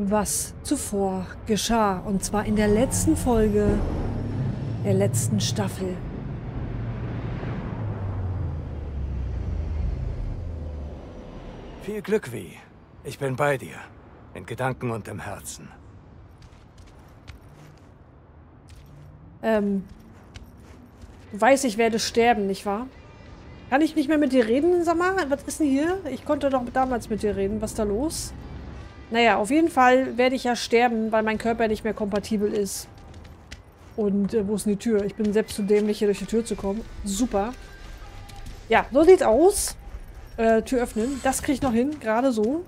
was zuvor geschah. Und zwar in der letzten Folge der letzten Staffel. Viel Glück, Vi. Ich bin bei dir. In Gedanken und im Herzen. Du weißt, ich werde sterben, nicht wahr? Kann ich nicht mehr mit dir reden? Sag mal, was ist denn hier? Ich konnte doch damals mit dir reden. Was ist da los? Naja, auf jeden Fall werde ich ja sterben, weil mein Körper nicht mehr kompatibel ist. Und wo ist denn die Tür? Ich bin selbst zu dämlich, hier durch die Tür zu kommen. Super. Ja, so sieht's aus. Tür öffnen. Das kriege ich noch hin, gerade so.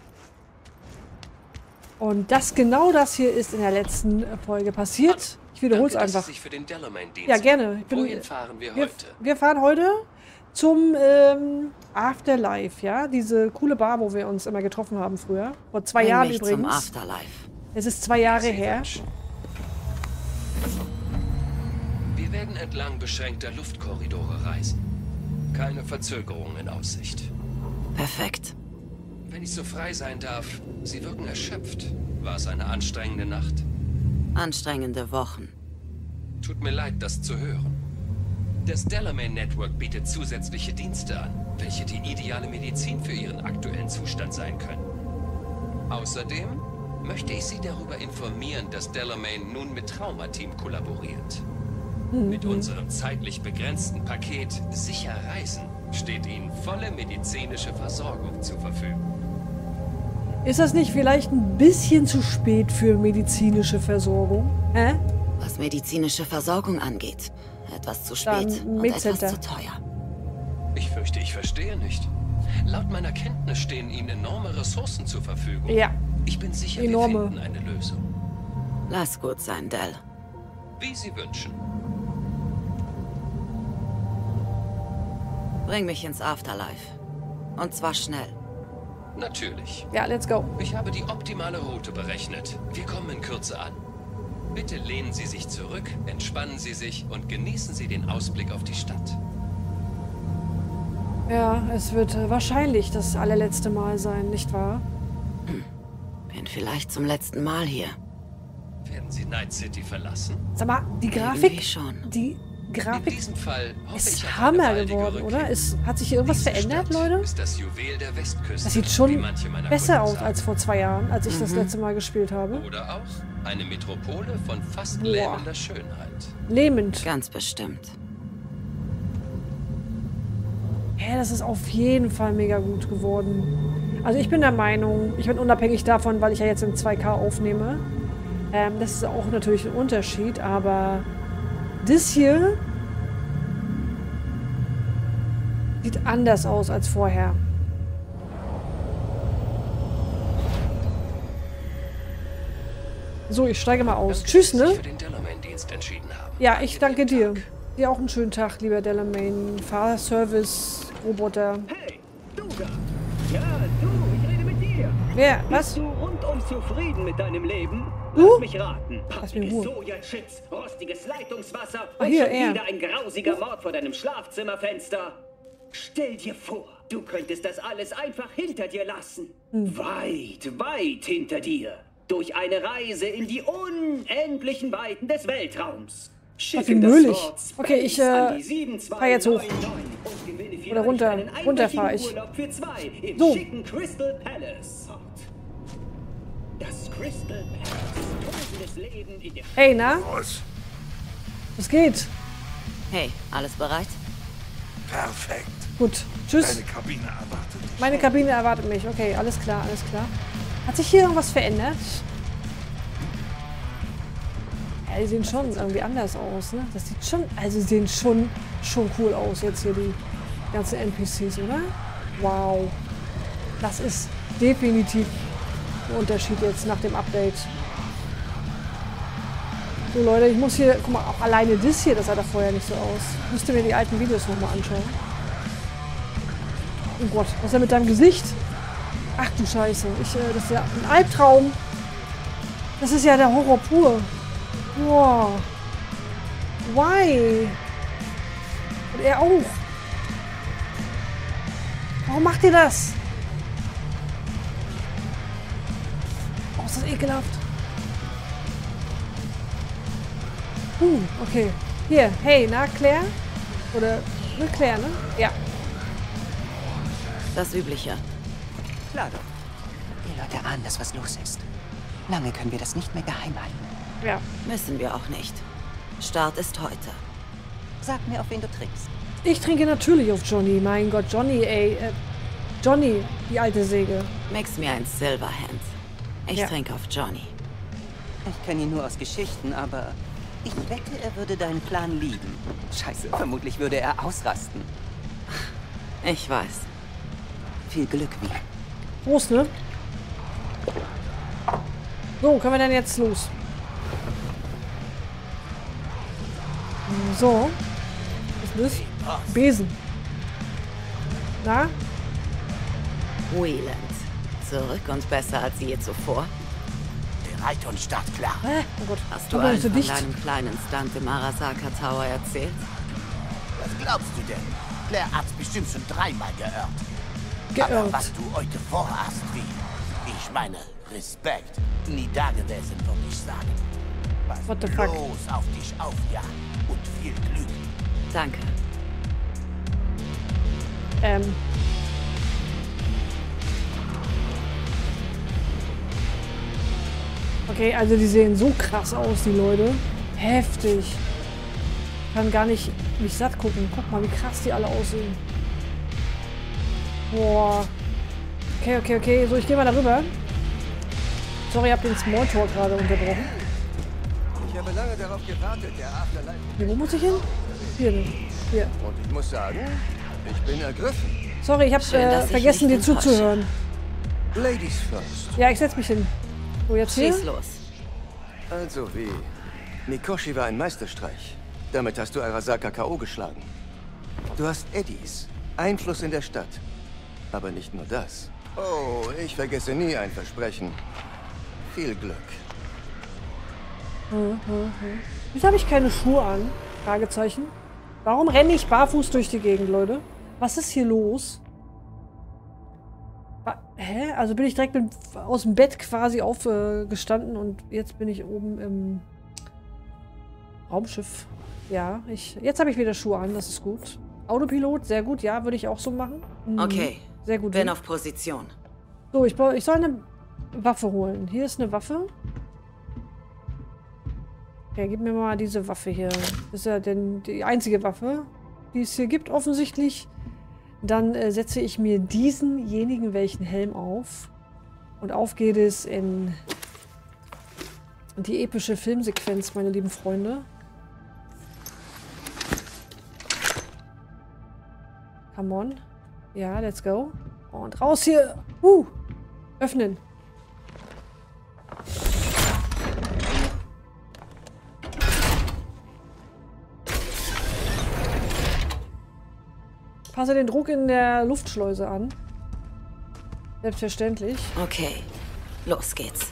Und genau das hier ist in der letzten Folge passiert. Ich wiederhole es einfach. Ja, gerne. Wohin fahren wir heute? Wir fahren heute zum Afterlife, ja? Diese coole Bar, wo wir uns immer getroffen haben früher. Vor 2 Jahren übrigens. Zum Afterlife. Es ist 2 Jahre her. Wir werden entlang beschränkter Luftkorridore reisen. Keine Verzögerung in Aussicht. Perfekt. Wenn ich so frei sein darf, Sie wirken erschöpft. War es eine anstrengende Nacht? Anstrengende Wochen. Tut mir leid, das zu hören. Das Delamain Network bietet zusätzliche Dienste an, welche die ideale Medizin für Ihren aktuellen Zustand sein können. Außerdem möchte ich Sie darüber informieren, dass Delamain nun mit Traumateam kollaboriert. Mit unserem zeitlich begrenzten Paket Sicher Reisen steht Ihnen volle medizinische Versorgung zur Verfügung. Ist das nicht vielleicht ein bisschen zu spät für medizinische Versorgung? Hä? Was medizinische Versorgung angeht, etwas zu spät Dann und etwas Medcenter. zu teuer. Ich fürchte, ich verstehe nicht. Laut meiner Kenntnis stehen Ihnen enorme Ressourcen zur Verfügung. Ja. Ich bin sicher, Enorme. wir finden eine Lösung. Lass gut sein, Del. Wie Sie wünschen. Bring mich ins Afterlife. Und zwar schnell. Natürlich. Ja, let's go. Ich habe die optimale Route berechnet. Wir kommen in Kürze an. Bitte lehnen Sie sich zurück, entspannen Sie sich und genießen Sie den Ausblick auf die Stadt. Ja, es wird wahrscheinlich das allerletzte Mal sein, nicht wahr? Bin vielleicht zum letzten Mal hier. Werden Sie Night City verlassen? Sag mal, die Irgendwie Grafik, schon. die In Grafik diesem Fall hoffe ich ist auf eine Hammer baldige geworden, Rückkehr. oder? Hat sich hier irgendwas Diese verändert, Stadt Leute? ist das Juwel der Westküste, Das sieht wie schon manche meiner besser Kunden aus sagen. als vor 2 Jahren, als ich das letzte Mal gespielt habe. Oder auch eine Metropole von fast Boah. lähmender Schönheit. Lähmend. Ganz bestimmt. Ja, das ist auf jeden Fall mega gut geworden. Also ich bin der Meinung, ich bin unabhängig davon, weil ich ja jetzt in 2K aufnehme. Das ist auch natürlich ein Unterschied, aber das hier sieht anders aus als vorher. So, ich steige mal aus. Danke, Tschüss, dass Sie ne? sich für den Delamain-Dienst entschieden haben. Ja, ich danke dir. Angenehmen Tag. Dir auch einen schönen Tag, lieber Delamain. Fahrservice-Roboter. Hey, du da! Ja, du, ich rede mit dir. Wer? Was? Bist du rundum zufrieden mit deinem Leben? Du? Lass mich raten. Lass mich in Pappige Ruhe. Sojachips, rostiges Leitungswasser Ah, und hier, schon er. wieder ein grausiger Mord vor deinem Schlafzimmerfenster. Stell dir vor, du könntest das alles einfach hinter dir lassen. Weit, weit hinter dir. Durch eine Reise in die unendlichen Weiten des Weltraums. wie müllig. Okay, ich fahr jetzt hoch. Oder runter. Runter fahr ich. So. So. Crystal Palace. Das Crystal Palace. Tosendes Leben in der Hey, na? Was? Was geht? Hey, alles bereit? Perfekt. Gut. Tschüss. Deine Kabine erwartet dich. Meine Kabine erwartet mich. Okay, alles klar, alles klar. Hat sich hier irgendwas verändert? Ja, die sehen schon irgendwie anders aus, ne? Das sieht schon, also sie sehen schon cool aus jetzt hier, die ganzen NPCs, oder? Wow. Das ist definitiv ein Unterschied jetzt nach dem Update. So Leute, ich muss hier, guck mal, auch alleine das hier, das sah da vorher nicht so aus. Ich müsste mir die alten Videos nochmal anschauen. Oh Gott, was ist denn mit deinem Gesicht? Ach du Scheiße, das ist ja ein Albtraum. Das ist ja der Horror pur. Wow. Why? Und er auch. Warum macht ihr das? Oh, ist das ekelhaft. Okay. Hier, hey, na, Claire? Oder, ne, Claire, ne? Ja. Das Übliche. Klar doch. Die Leute ahnen, dass was los ist. Lange können wir das nicht mehr geheim halten. Ja. Müssen wir auch nicht. Start ist heute. Sag mir, auf wen du trinkst. Ich trinke natürlich auf Johnny. Mein Gott, Johnny, ey. Johnny, die alte Säge. Mix mir ein Silverhand. Ich trinke auf Johnny. Ich kenne ihn nur aus Geschichten, aber ich wette, er würde deinen Plan lieben. Scheiße, vermutlich würde er ausrasten. Ich weiß. Viel Glück, Wie. Prost, ne? So, können wir dann jetzt los? So. Was ist das? Besen. Na? Wieland. Zurück und besser als je zuvor. Bereit und startklar. Oh Gott. Hast du Aber allen so von dicht. deinem kleinen Stunt im Arasaka Tower erzählt? Was glaubst du denn? Claire hat's bestimmt schon dreimal geirrt. Aber was du heute vorhast, Wie? Ich meine, Respekt. Nie dagewesen, würde ich sagen. Was What the fuck? bloß auf dich aufjagt und viel Glück. Danke. Okay, also die sehen so krass aus, die Leute. Heftig. Ich kann gar nicht mich satt gucken. Guck mal, wie krass die alle aussehen. Boah. Okay. So, ich gehe mal darüber. Sorry, ich habe den Smalltalk gerade unterbrochen. Ich habe lange darauf gewartet, der Afterlife. Hier, wo muss ich hin? Hier. Und ich muss sagen, ich bin ergriffen. Sorry, ich habe Schön, dass ich vergessen, dir nicht enttäusche. zuzuhören. Ladies first. Ja, ich setz mich hin. So, jetzt hier? Schieß los. Also wie? Mikoshi war ein Meisterstreich. Damit hast du Arasaka K.O. geschlagen. Du hast Eddies. Einfluss in der Stadt. Aber nicht nur das. Oh, ich vergesse nie ein Versprechen. Viel Glück. Wieso habe ich keine Schuhe an? Fragezeichen. Warum renne ich barfuß durch die Gegend, Leute? Was ist hier los? Hä? Also bin ich direkt aus dem Bett quasi aufgestanden und jetzt bin ich oben im Raumschiff. Ja, jetzt habe ich wieder Schuhe an, das ist gut. Autopilot, sehr gut, ja, würde ich auch so machen. Okay. Sehr gut. Bin auf Position. So, ich soll eine Waffe holen. Hier ist eine Waffe. Ja, gib mir mal diese Waffe hier. Das ist ja die einzige Waffe, die es hier gibt, offensichtlich. Dann setze ich mir diesenjenigen welchen Helm auf. Und auf geht es in die epische Filmsequenz, meine lieben Freunde. Come on. Ja, let's go. Und raus hier. Öffnen. Passe den Druck in der Luftschleuse an. Selbstverständlich. Okay. Los geht's.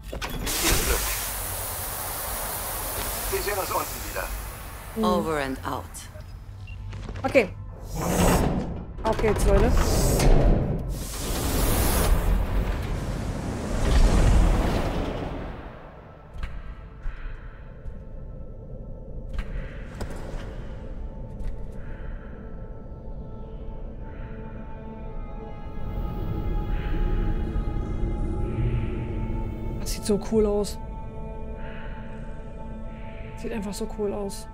Wir sehen uns unten wieder. Over and out. Okay. Auf geht's, Leute. Das sieht so cool aus. Sieht einfach so cool aus.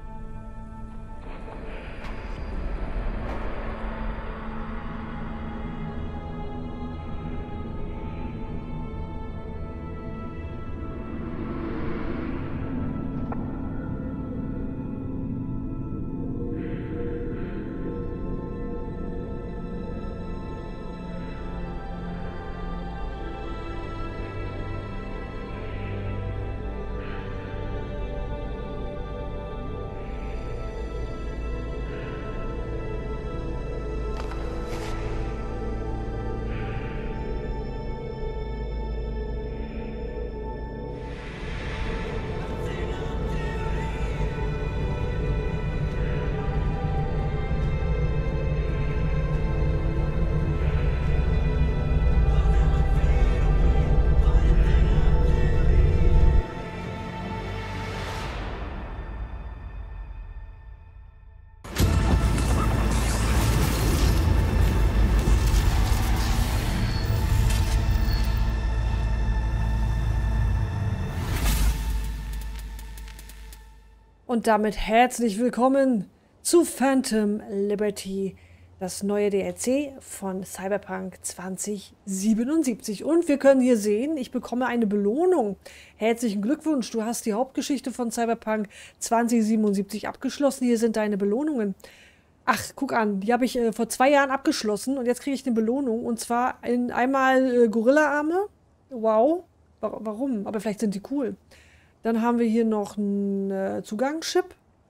Und damit herzlich willkommen zu Phantom Liberty, das neue DLC von Cyberpunk 2077. Und wir können hier sehen, ich bekomme eine Belohnung. Herzlichen Glückwunsch, du hast die Hauptgeschichte von Cyberpunk 2077 abgeschlossen. Hier sind deine Belohnungen. Ach, guck an, die habe ich vor 2 Jahren abgeschlossen und jetzt kriege ich eine Belohnung. Und zwar einmal Gorilla-Arme. Wow, warum? Aber vielleicht sind die cool. Dann haben wir hier noch einen Zugangschip.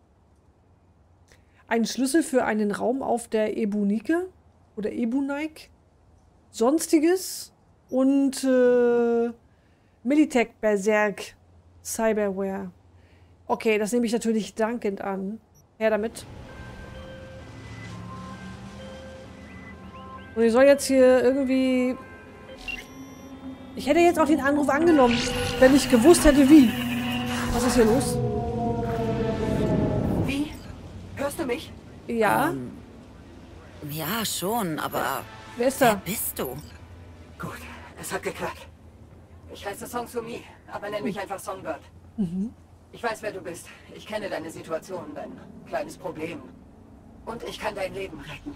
Einen Schlüssel für einen Raum auf der Ebunike oder Ebunike. Sonstiges. Und Militech Berserk Cyberware. Okay, das nehme ich natürlich dankend an. Her damit. Und ich soll jetzt hier irgendwie... Ich hätte jetzt auch den Anruf angenommen, wenn ich gewusst hätte, wie. Was ist hier los? Wie? Hörst du mich? Ja. Ja, schon, aber... Wer ist da? Wer bist du? Gut, es hat geklappt. Ich heiße Song Sumi, aber nenn mich einfach Songbird. Ich weiß, wer du bist. Ich kenne deine Situation, dein kleines Problem. Und ich kann dein Leben retten.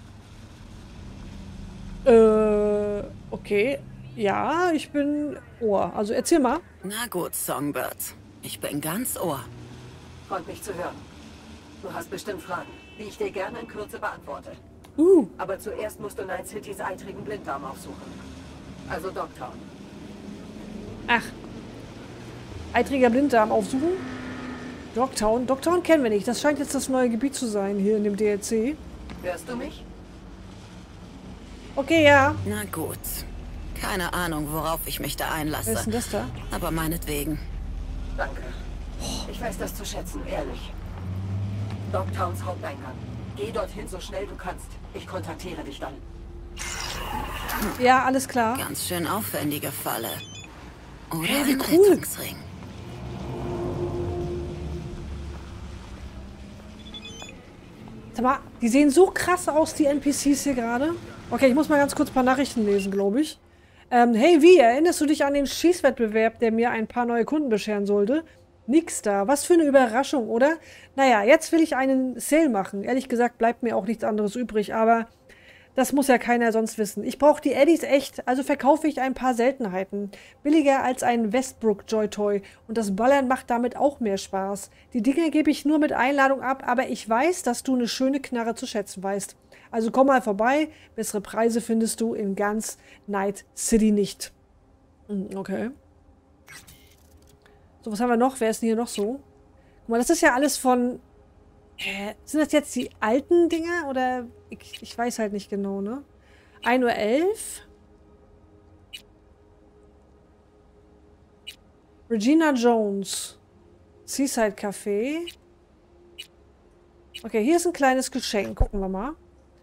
Okay. Ja, ich bin Ohr. Also erzähl mal. Na gut, Songbird. Ich bin ganz Ohr. Freut mich zu hören. Du hast bestimmt Fragen, die ich dir gerne in Kürze beantworte. Aber zuerst musst du Night Citys eitrigen Blinddarm aufsuchen. Also Dogtown. Ach. Eitriger Blinddarm aufsuchen? Dogtown? Dogtown kennen wir nicht. Das scheint jetzt das neue Gebiet zu sein hier in dem DLC. Hörst du mich? Okay, ja. Na gut. Keine Ahnung, worauf ich mich da einlasse. Wer ist denn das da? Aber meinetwegen. Danke. Ich weiß das zu schätzen, ehrlich. Dogtowns Haupteingang. Geh dorthin so schnell du kannst. Ich kontaktiere dich dann. Ja, alles klar. Ganz schön aufwendige Falle. Oder Hey, wie ein cool. Rettungsring. Sag mal, die sehen so krass aus, die NPCs hier gerade. Okay, ich muss mal ganz kurz ein paar Nachrichten lesen, glaube ich. Hey, wie? Erinnerst du dich an den Schießwettbewerb, der mir ein paar neue Kunden bescheren sollte? Nix da. Was für eine Überraschung, oder? Naja, jetzt will ich einen Sale machen. Ehrlich gesagt bleibt mir auch nichts anderes übrig, aber das muss ja keiner sonst wissen. Ich brauche die Eddies echt, also verkaufe ich ein paar Seltenheiten. Billiger als ein Westbrook Joy Toy und das Ballern macht damit auch mehr Spaß. Die Dinger gebe ich nur mit Einladung ab, aber ich weiß, dass du eine schöne Knarre zu schätzen weißt. Also komm mal vorbei, bessere Preise findest du in ganz Night City nicht. Okay. So, was haben wir noch? Wer ist denn hier noch so? Guck mal, das ist ja alles von... sind das jetzt die alten Dinger? Oder... Ich weiß halt nicht genau, ne? 1:11 Uhr. Regina Jones. Seaside Café. Okay, hier ist ein kleines Geschenk. Gucken wir mal.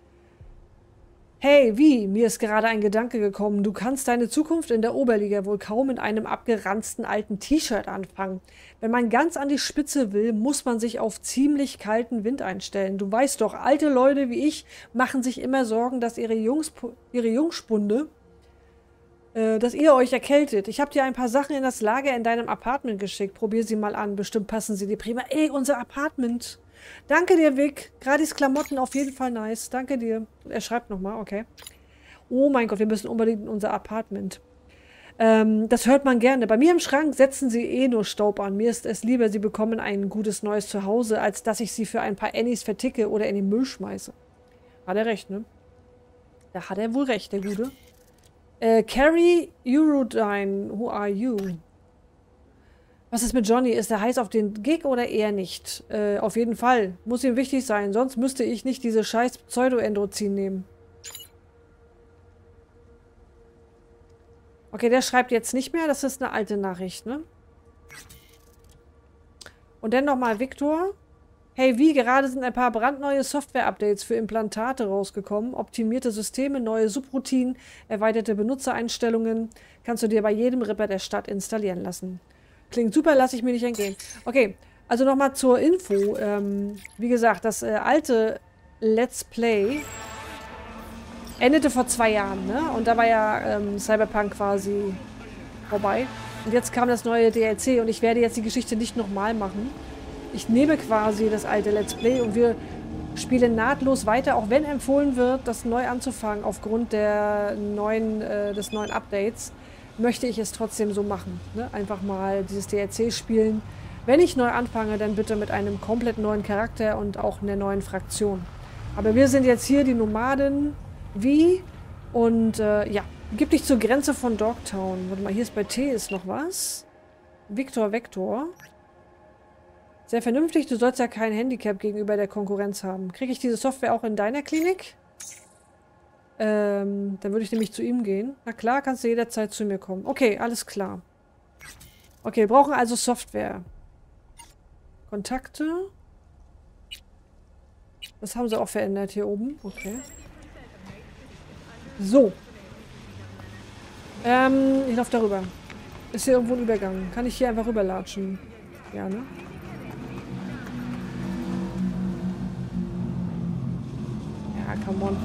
Hey, wie? Mir ist gerade ein Gedanke gekommen. Du kannst deine Zukunft in der Oberliga wohl kaum mit einem abgeranzten alten T-Shirt anfangen. Wenn man ganz an die Spitze will, muss man sich auf ziemlich kalten Wind einstellen. Du weißt doch, alte Leute wie ich machen sich immer Sorgen, dass ihre Jungspunde, dass ihr euch erkältet. Ich habe dir ein paar Sachen in das Lager in deinem Apartment geschickt. Probier sie mal an. Bestimmt passen sie dir prima. Ey, unser Apartment. Danke dir, Vic. Gratis Klamotten, auf jeden Fall nice. Danke dir. Er schreibt nochmal, okay. Oh mein Gott, wir müssen unbedingt in unser Apartment. Das hört man gerne. Bei mir im Schrank setzen sie eh nur Staub an. Mir ist es lieber, sie bekommen ein gutes neues Zuhause, als dass ich sie für ein paar Annies verticke oder in den Müll schmeiße. Hat er recht, ne? Da hat er wohl recht, der Gute. Carrie Eurodyne, who are you? Was ist mit Johnny? Ist er heiß auf den Gig oder eher nicht? Auf jeden Fall. Muss ihm wichtig sein, sonst müsste ich nicht diese scheiß Pseudo-Endrozin nehmen. Okay, der schreibt jetzt nicht mehr. Das ist eine alte Nachricht, ne? Und dann nochmal Victor. Hey, wie? Gerade sind ein paar brandneue Software-Updates für Implantate rausgekommen. Optimierte Systeme, neue Subroutinen, erweiterte Benutzereinstellungen. Kannst du dir bei jedem Ripper der Stadt installieren lassen. Klingt super, lasse ich mir nicht entgehen. Okay, also nochmal zur Info. Wie gesagt, das alte Let's Play endete vor 2 Jahren, ne? Und da war ja Cyberpunk quasi vorbei. Und jetzt kam das neue DLC und ich werde jetzt die Geschichte nicht nochmal machen. Ich nehme quasi das alte Let's Play und wir spielen nahtlos weiter, auch wenn empfohlen wird, das neu anzufangen aufgrund des neuen Updates, möchte ich es trotzdem so machen. Ne? Einfach mal dieses DLC spielen. Wenn ich neu anfange, dann bitte mit einem komplett neuen Charakter und auch einer neuen Fraktion. Aber wir sind jetzt hier die Nomaden, wie? Und ja, gib dich zur Grenze von Dogtown. Warte mal, hier ist bei T ist noch was. Victor Vector. Sehr vernünftig, du sollst ja kein Handicap gegenüber der Konkurrenz haben. Kriege ich diese Software auch in deiner Klinik? Dann würde ich nämlich zu ihm gehen. Na klar, kannst du jederzeit zu mir kommen. Okay, alles klar. Okay, wir brauchen also Software. Kontakte. Das haben sie auch verändert hier oben. Okay. So. Ich laufe darüber. Ist hier irgendwo ein Übergang? Kann ich hier einfach rüberlatschen? Ja, ne? Ja, come on.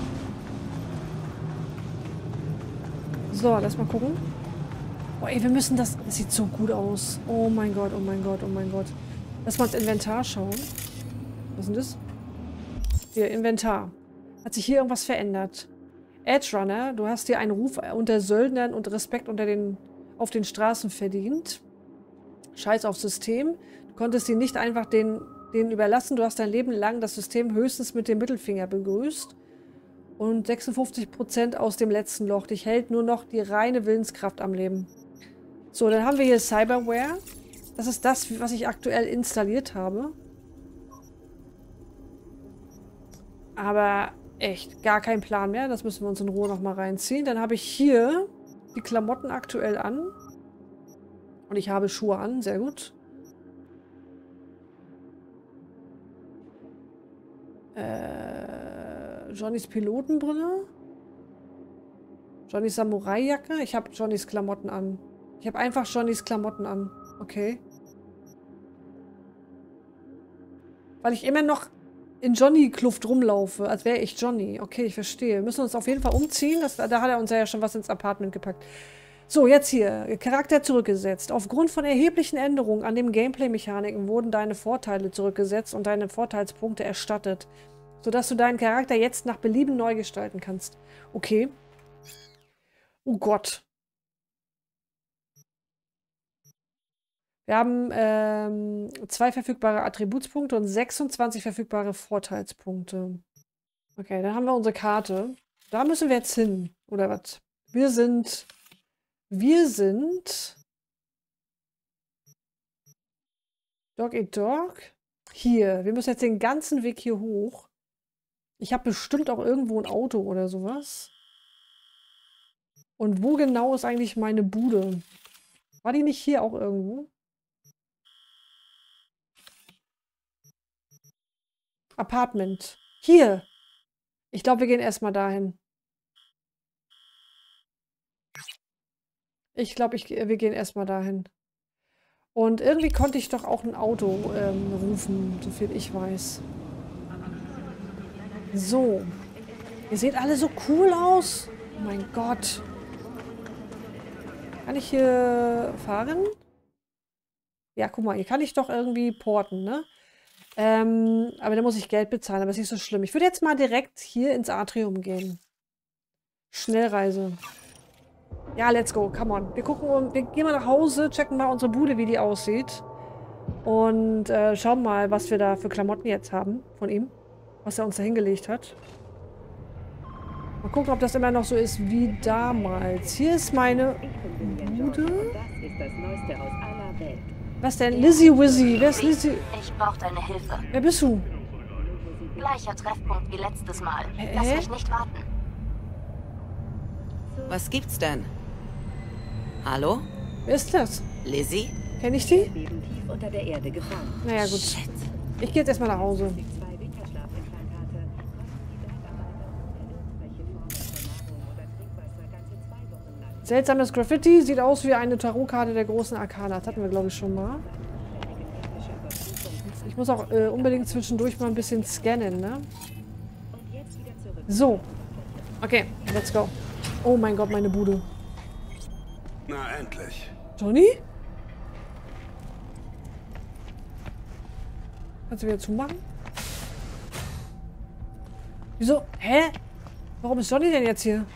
So, lass mal gucken. Oh, ey, wir müssen das... Das sieht so gut aus. Oh mein Gott, oh mein Gott, oh mein Gott. Lass mal ins Inventar schauen. Was ist denn das? Hier, Inventar. Hat sich hier irgendwas verändert? Edge Runner, du hast dir einen Ruf unter Söldnern und Respekt auf den Straßen verdient. Scheiß aufs System. Du konntest ihn nicht einfach denen überlassen. Du hast dein Leben lang das System höchstens mit dem Mittelfinger begrüßt. Und 56% aus dem letzten Loch. Dich hält nur noch die reine Willenskraft am Leben. So, dann haben wir hier Cyberware. Das ist das, was ich aktuell installiert habe. Aber echt, gar kein Plan mehr. Das müssen wir uns in Ruhe nochmal reinziehen. Dann habe ich hier die Klamotten aktuell an. Und ich habe Schuhe an. Sehr gut. Johnnys Pilotenbrille. Johnnys Samurai-Jacke. Ich habe Johnnys Klamotten an. Ich habe einfach Johnnys Klamotten an. Okay. Weil ich immer noch in Johnny-Kluft rumlaufe, als wäre ich Johnny. Okay, ich verstehe. Wir müssen uns auf jeden Fall umziehen. Da hat er uns ja schon was ins Apartment gepackt. So, jetzt hier. Charakter zurückgesetzt. Aufgrund von erheblichen Änderungen an den Gameplay-Mechaniken wurden deine Vorteile zurückgesetzt und deine Vorteilspunkte erstattet, sodass du deinen Charakter jetzt nach Belieben neu gestalten kannst. Okay. Oh Gott. Wir haben 2 verfügbare Attributspunkte und 26 verfügbare Vorteilspunkte. Okay, dann haben wir unsere Karte. Da müssen wir jetzt hin. Oder was? Wir sind Dog Eat Dog. Hier. Wir müssen jetzt den ganzen Weg hier hoch. Ich habe bestimmt auch irgendwo ein Auto oder sowas. Und wo genau ist eigentlich meine Bude? War die nicht hier auch irgendwo? Apartment. Hier. Ich glaube, wir gehen erstmal dahin. Ich glaube, wir gehen erstmal dahin. Und irgendwie konnte ich doch auch ein Auto rufen, soviel ich weiß. So. Ihr seht alle so cool aus. Oh mein Gott. Kann ich hier fahren? Ja, guck mal, hier kann ich doch irgendwie porten, ne? Aber da muss ich Geld bezahlen, aber ist nicht so schlimm. Ich würde jetzt mal direkt hier ins Atrium gehen. Schnellreise. Ja, let's go, come on. Wir gehen mal nach Hause, checken mal unsere Bude, wie die aussieht. Und schauen mal, was wir da für Klamotten jetzt haben von ihm. Was er uns da hingelegt hat. Mal gucken, ob das immer noch so ist wie damals. Hier ist meine Bude. Das ist das Neueste aus aller Welt. Was denn? Lizzie Wizzy. Wer ist Lizzie? Ich brauche deine Hilfe. Wer bist du? Gleicher Treffpunkt wie letztes Mal. Lass mich nicht warten. Was gibt's denn? Hallo? Wer ist das? Lizzie? Kenn ich die? Tief unter der Erde gefangen. Naja, gut. Shit. Ich gehe jetzt erstmal nach Hause. Seltsames Graffiti. Sieht aus wie eine Tarotkarte der großen Arkana. Das hatten wir, glaube ich, schon mal. Ich muss auch unbedingt zwischendurch mal ein bisschen scannen, ne? So. Okay, let's go. Oh mein Gott, meine Bude. Na, endlich. Johnny? Kannst du wieder zumachen? Wieso? Hä? Warum ist Johnny denn jetzt hier?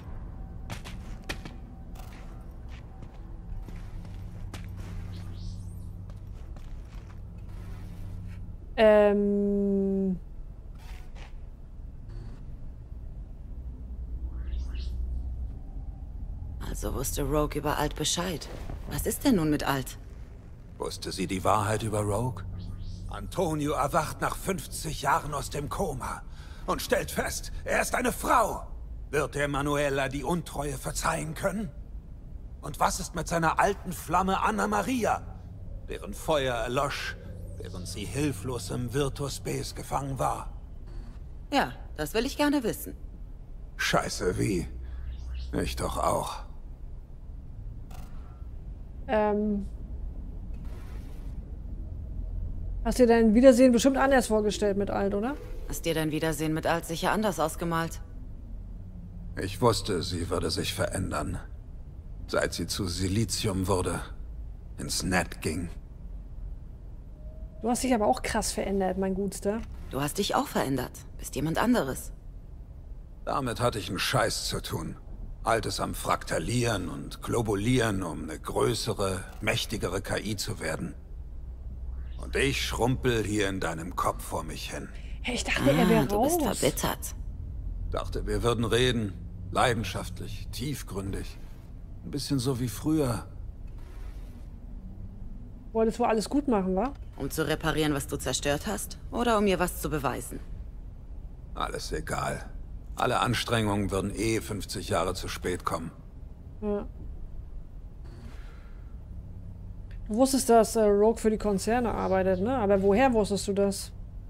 Also wusste Rogue über Alt Bescheid. Was ist denn nun mit Alt? Wusste sie die Wahrheit über Rogue? Antonio erwacht nach 50 Jahren aus dem Koma und stellt fest, er ist eine Frau. Wird er Manuela die Untreue verzeihen können? Und was ist mit seiner alten Flamme Anna Maria, deren Feuer erlosch, während sie hilflos im Virtus Base gefangen war? Ja, das will ich gerne wissen. Scheiße, wie? Ich doch auch. Hast dir dein Wiedersehen bestimmt anders vorgestellt mit Alt, oder? Hast dir dein Wiedersehen mit Alt sicher anders ausgemalt? Ich wusste, sie würde sich verändern. Seit sie zu Silizium wurde, ins Net ging. Du hast dich aber auch krass verändert, mein Gutster. Du hast dich auch verändert. Bist jemand anderes. Damit hatte ich einen Scheiß zu tun. Altes am Fraktalieren und Globulieren, um eine größere, mächtigere KI zu werden. Und ich schrumpel hier in deinem Kopf vor mich hin. Hey, ich dachte, er wäre raus. Du bist verbittert. Dachte, wir würden reden. Leidenschaftlich, tiefgründig. Ein bisschen so wie früher. Wolltest du alles gut machen, wa? Um zu reparieren, was du zerstört hast? Oder um mir was zu beweisen? Alles egal. Alle Anstrengungen würden 50 Jahre zu spät kommen. Ja. Du wusstest, dass Rogue für die Konzerne arbeitet, ne? Aber woher wusstest du das?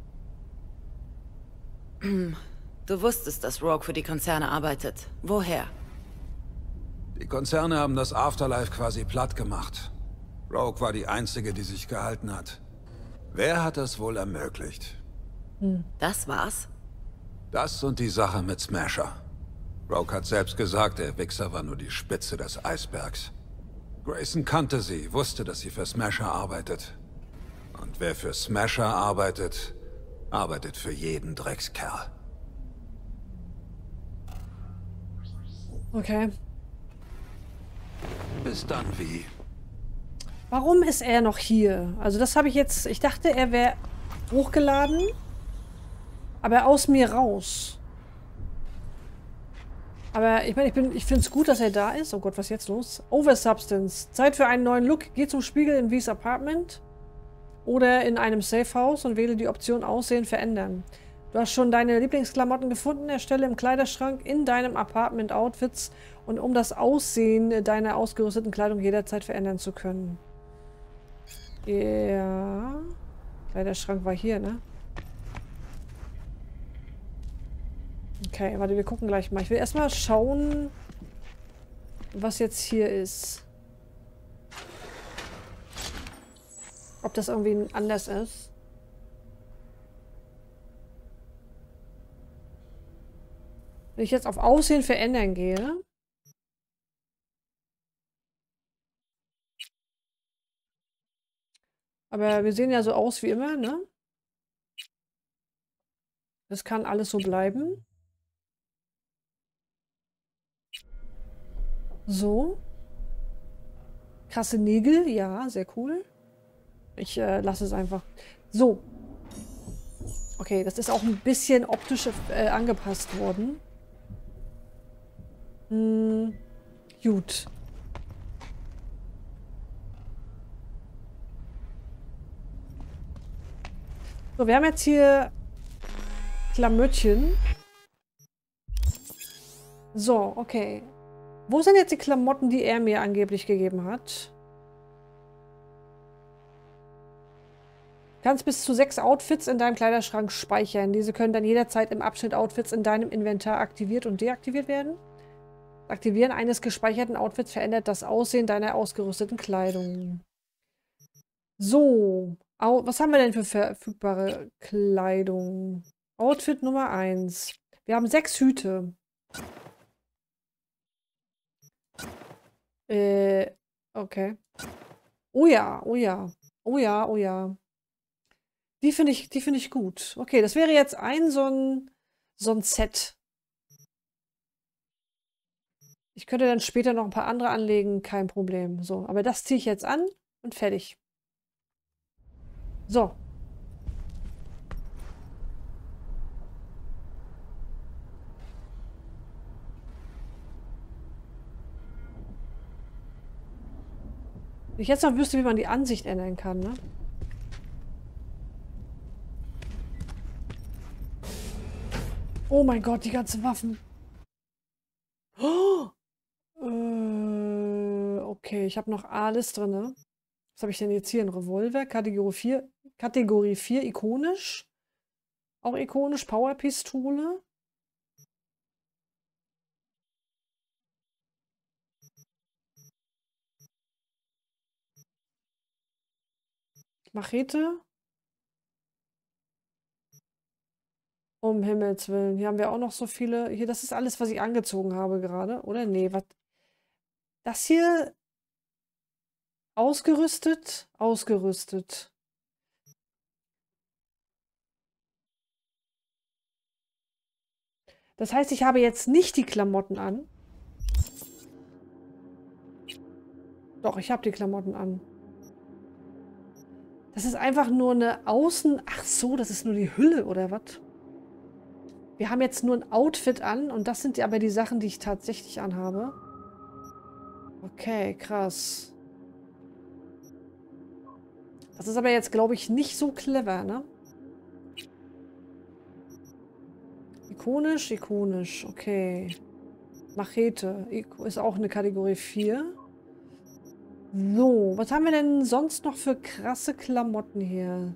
Du wusstest, dass Rogue für die Konzerne arbeitet. Woher? Die Konzerne haben das Afterlife quasi platt gemacht. Rogue war die einzige, die sich gehalten hat. Wer hat das wohl ermöglicht? Das war's? Das und die Sache mit Smasher. Rogue hat selbst gesagt, der Wichser war nur die Spitze des Eisbergs. Grayson kannte sie, wusste, dass sie für Smasher arbeitet. Und wer für Smasher arbeitet, arbeitet für jeden Dreckskerl. Okay. Bis dann, wie? Warum ist er noch hier? Also das habe ich jetzt... Ich dachte, er wäre hochgeladen, aber aus mir raus. Aber ich meine, ich finde es gut, dass er da ist. Oh Gott, was ist jetzt los? Oversubstance. Zeit für einen neuen Look. Geh zum Spiegel in V's Apartment oder in einem Safehouse und wähle die Option Aussehen verändern. Du hast schon deine Lieblingsklamotten gefunden. Erstelle im Kleiderschrank in deinem Apartment Outfits und um das Aussehen deiner ausgerüsteten Kleidung jederzeit verändern zu können. Ja. Kleiderschrank war hier, ne? Okay, warte, wir gucken gleich mal. Ich will erstmal schauen, was jetzt hier ist. Ob das irgendwie anders ist. Wenn ich jetzt auf Aussehen verändern gehe. Aber wir sehen ja so aus wie immer, ne? Das kann alles so bleiben. So. Krasse Nägel, ja, sehr cool. Ich lasse es einfach. So. Okay, das ist auch ein bisschen optisch angepasst worden. Gut. So, wir haben jetzt hier Klamöttchen. So, okay. Wo sind jetzt die Klamotten, die er mir angeblich gegeben hat? Du kannst bis zu 6 Outfits in deinem Kleiderschrank speichern. Diese können dann jederzeit im Abschnitt Outfits in deinem Inventar aktiviert und deaktiviert werden. Aktivieren eines gespeicherten Outfits verändert das Aussehen deiner ausgerüsteten Kleidung. So, was haben wir denn für verfügbare Kleidung? Outfit Nummer 1. Wir haben 6 Hüte. Okay. Oh ja, oh ja. Oh ja, oh ja. Die finde ich gut. Okay, das wäre jetzt so ein Set. Ich könnte dann später noch ein paar andere anlegen, kein Problem. So, aber das ziehe ich jetzt an und fertig. So. Wenn ich jetzt noch wüsste, wie man die Ansicht ändern kann, ne? Oh mein Gott, die ganzen Waffen. Oh! Okay, ich habe noch alles drin, ne? Was habe ich denn jetzt hier? Ein Revolver, Kategorie 4, ikonisch. Auch ikonisch, Powerpistole. Machete. Um Himmels Willen. Hier haben wir auch noch so viele. Hier, das ist alles, was ich angezogen habe gerade, oder? Nee, was? Das hier. Ausgerüstet? Ausgerüstet. Das heißt, ich habe jetzt nicht die Klamotten an. Doch, ich habe die Klamotten an. Das ist einfach nur eine Außen... Ach so, das ist nur die Hülle, oder was? Wir haben jetzt nur ein Outfit an und das sind aber die Sachen, die ich tatsächlich anhabe. Okay, krass. Das ist aber jetzt, glaube ich, nicht so clever, ne? Ikonisch, ikonisch. Okay. Machete. Ist auch eine Kategorie 4. So, was haben wir denn sonst noch für krasse Klamotten hier?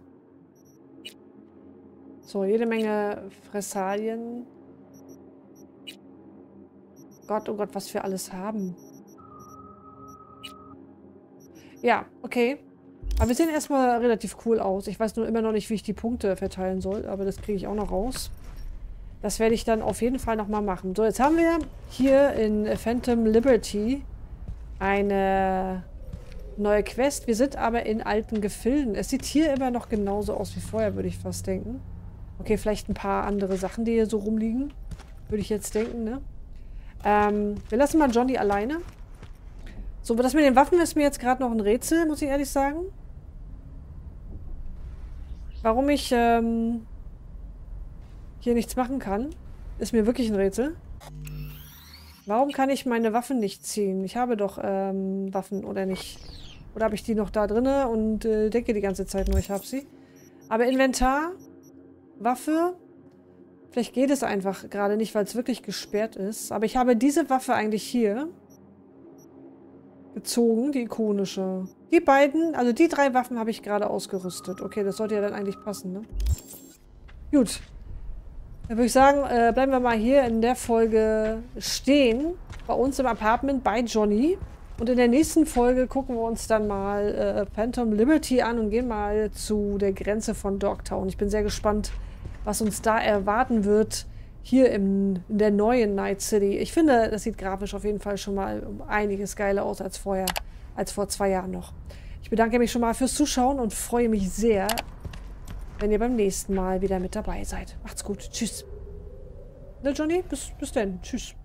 So, jede Menge Fressalien. Gott, oh Gott, was wir alles haben. Ja, okay. Aber wir sehen erstmal relativ cool aus. Ich weiß nur immer noch nicht, wie ich die Punkte verteilen soll, aber das kriege ich auch noch raus. Das werde ich dann auf jeden Fall nochmal machen. So, jetzt haben wir hier in Phantom Liberty eine neue Quest. Wir sind aber in alten Gefilden. Es sieht hier immer noch genauso aus wie vorher, würde ich fast denken. Okay, vielleicht ein paar andere Sachen, die hier so rumliegen. Würde ich jetzt denken, ne? Wir lassen mal Johnny alleine. So, das mit den Waffen ist mir jetzt gerade noch ein Rätsel, muss ich ehrlich sagen. Warum ich hier nichts machen kann, ist mir wirklich ein Rätsel. Warum kann ich meine Waffen nicht ziehen? Ich habe doch Waffen, oder nicht? Oder habe ich die noch da drinne und denke die ganze Zeit nur, ich habe sie. Aber Inventar, Waffe, vielleicht geht es einfach gerade nicht, weil es wirklich gesperrt ist. Aber ich habe diese Waffe eigentlich hier gezogen, die ikonische. Die beiden, also die 3 Waffen habe ich gerade ausgerüstet. Okay, das sollte ja dann eigentlich passen, ne? Gut. Dann würde ich sagen, bleiben wir mal hier in der Folge stehen. Bei uns im Apartment bei Johnny. Und in der nächsten Folge gucken wir uns dann mal Phantom Liberty an und gehen mal zu der Grenze von Dogtown. Ich bin sehr gespannt, was uns da erwarten wird. Hier in der neuen Night City. Ich finde, das sieht grafisch auf jeden Fall schon mal um einiges geiler aus als vor 2 Jahren noch. Ich bedanke mich schon mal fürs Zuschauen und freue mich sehr, wenn ihr beim nächsten Mal wieder mit dabei seid. Macht's gut. Tschüss. Na, Johnny, bis dann. Tschüss.